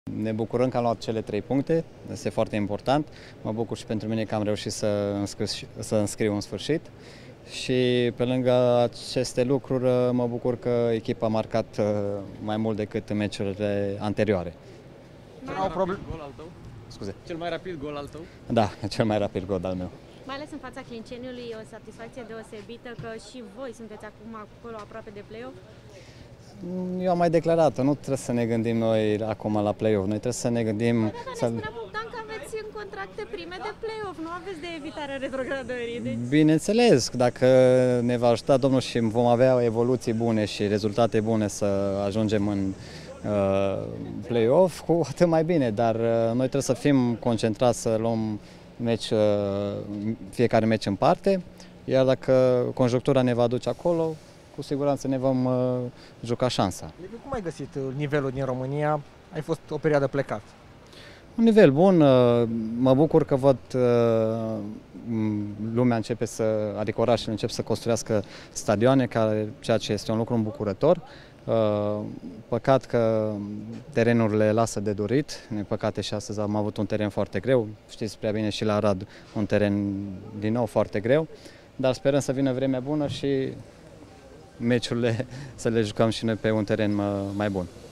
Ne bucurăm că am luat cele 3 puncte, este foarte important. Mă bucur și pentru mine că am reușit să înscriu în sfârșit. Și pe lângă aceste lucruri mă bucur că echipa a marcat mai mult decât în meciurile anterioare. Cel mai rapid gol al tău? Scuze. Cel mai rapid gol al tău? Da, cel mai rapid gol al meu. Mai ales în fața Clinceniului, e o satisfacție deosebită că și voi sunteți acum acolo aproape de play-off? Eu am mai declarat, nu trebuie să ne gândim noi acum la play-off, noi trebuie să ne gândim... Dar ne spunea Bogdan că aveți în contracte prime de play-off, nu aveți de evitarea retrogradării. Deci... Bineînțeles, dacă ne va ajuta Domnul și vom avea evoluții bune și rezultate bune să ajungem în play-off, cu atât mai bine, dar noi trebuie să fim concentrați să luăm fiecare meci în parte, iar dacă conjunctura ne va duce acolo, cu siguranță ne vom juca șansa. Cum ai găsit nivelul din România? Ai fost o perioadă plecat. Un nivel bun, mă bucur că văd lumea începe adică orașele încep să construiască stadioane, ceea ce este un lucru îmbucurător. Păcat că terenurile lasă de dorit, din păcate și astăzi am avut un teren foarte greu, știți prea bine și la Arad un teren din nou foarte greu, dar sperăm să vină vremea bună și meciurile să le jucăm și noi pe un teren mai bun.